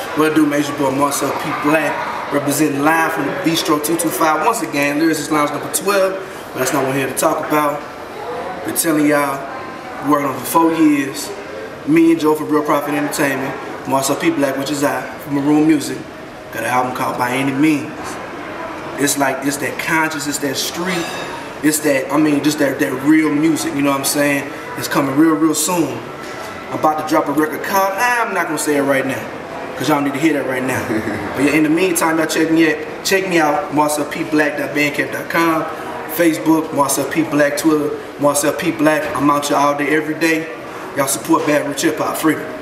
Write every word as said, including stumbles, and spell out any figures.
What it do, major boy Marcel P. Black, representing live from the Bistro two two five. Once again, Lyricist Lounge number twelve, but that's not what we're here to talk about. Been telling y'all, working on for four years. Me and Joe from Real Profit Entertainment, Marcel P. Black, which is I, from Maroon Music, got an album called By Any Means. It's like, it's that conscious, it's that street, it's that, I mean, just that, that real music, you know what I'm saying? It's coming real, real soon. I'm about to drop a record called, I'm not gonna say it right now, because y'all need to hear that right now. But yeah, in the meantime, y'all check me out, check me out, marcel p black dot bandcamp dot com, Facebook, Marcel P. Black, Twitter, Marcel P. Black. I'm out here all day, every day. Y'all support Baton Rouge hip hop freedom.